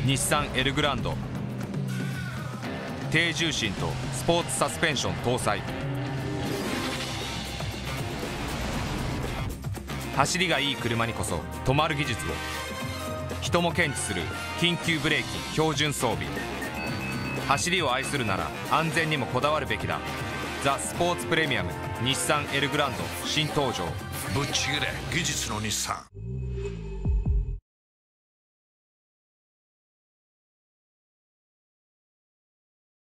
日産エルグランド。低重心とスポーツサスペンション搭載。走りがいい車にこそ止まる技術を。人も検知する緊急ブレーキ標準装備。走りを愛するなら安全にもこだわるべきだ。ザ・スポーツプレミアム日産エルグランド新登場。 ぶっちぎれ技術の日産。